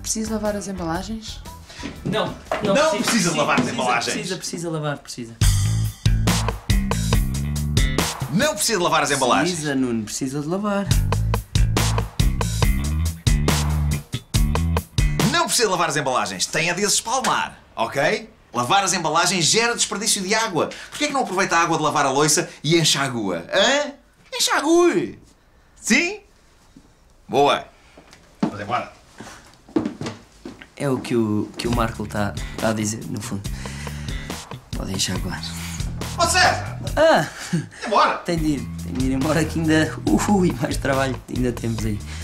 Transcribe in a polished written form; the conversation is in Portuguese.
preciso lavar as embalagens? Não precisa lavar as embalagens. Precisa lavar, precisa. Não precisa lavar as embalagens. Precisa, Nuno, precisa de lavar. Não precisa lavar as embalagens. Tem a de as espalmar, ok? Lavar as embalagens gera desperdício de água. Porquê é que não aproveita a água de lavar a louça e enxagua? Hã? Enxague! Sim? Boa. Vamos embora. É o que o Marco está a dizer, no fundo. Podem enxaguar. Ó César! Ah! Embora! Tem de ir embora que ainda... Ui, mais trabalho ainda temos aí.